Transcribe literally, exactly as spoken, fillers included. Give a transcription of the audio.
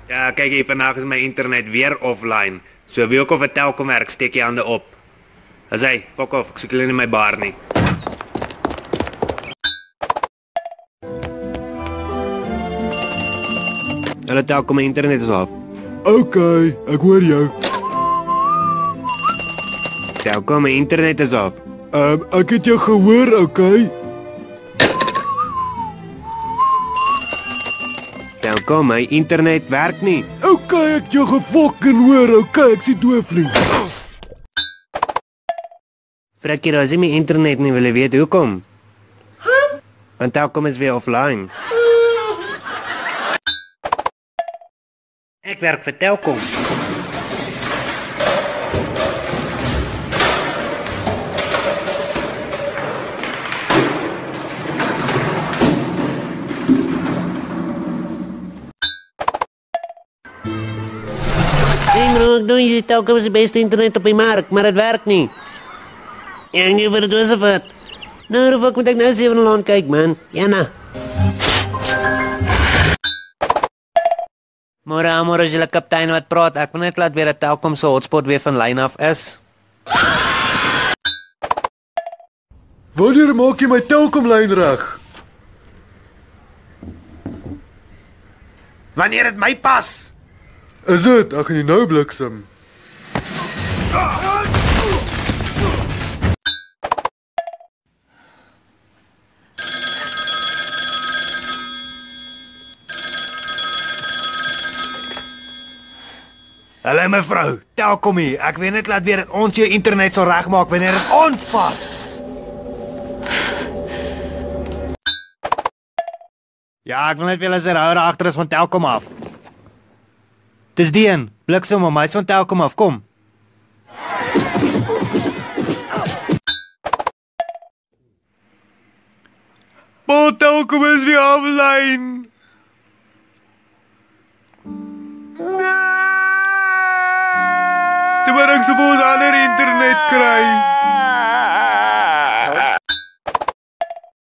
Ja, kyk hier, vandag is my internet weer offline. So wie ook of 'n Telkom werk, steek jy hande op. As hy, fuck off, ek soek hulle nie in my bar nie. Hallo Telkom, my internet is af. Okay, ek hoor jou. Telkom, my internet is af. Ehm um, ek het jou gehoor, okay? Telkom, my internet werk nie. Okay, ek het jou gefucking hoor, okay, ek sien doofling. Frikkie, daar is nie my internet nie, wil jy weet hoekom? Huh? Want Telkom is weer offline. Ek werk vir Telkom. Hey bro, ek doen jy Telkom is die beste internet op die mark, maar het werk nie. Ja, nie vir het was of wat. Nou, hoe moet ek nou eens even aan kyk, man. Ja, na. Môre, môre is julle kaptein wat praat. Ek wil net laat weer dat Telkom se hotspot weer van lyn af is. Wanneer maak jy my Telkom lyn reg? Wanneer dit my pas. Is dit? Ek gaan jy nou bliksem. Hallo mevrou, Telkom hier. Ek weet net laat weer dat ons jou internet sal regmaak wanneer dit ons pas. Ja, ek wil net vir julle sê hou daar agter is van Telkom af. Dis die een, bliksem hom, hy's van Telkom af, kom. Maar Telkom is weer offline. Toe maar ek se ander internet kry.